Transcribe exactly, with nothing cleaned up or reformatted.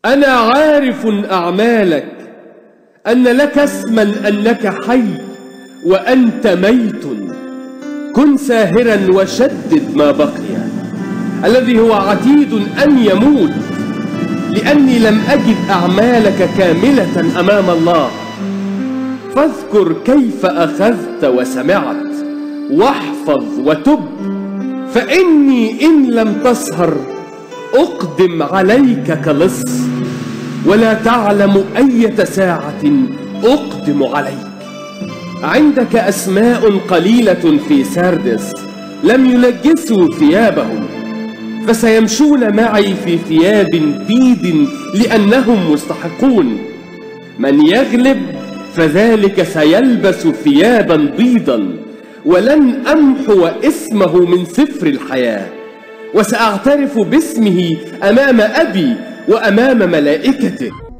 أنا عارف أعمالك، أن لك اسما أنك حي وأنت ميت. كن ساهرا وشدد ما بقي، الذي هو عتيد أن يموت، لأني لم أجد أعمالك كاملة أمام الله. فاذكر كيف أخذت وسمعت، واحفظ وتب، فإني إن لم تسهر أقدم عليك كلص، ولا تعلم أية ساعة أقدم عليك. عندك أسماء قليلة في ساردس لم ينجسوا ثيابهم، فسيمشون معي في ثياب بيض لأنهم مستحقون. من يغلب فذلك سيلبس ثيابا بيضا، ولن أمحو اسمه من سفر الحياة، وسأعترف باسمه أمام أبي وأمام ملائكته.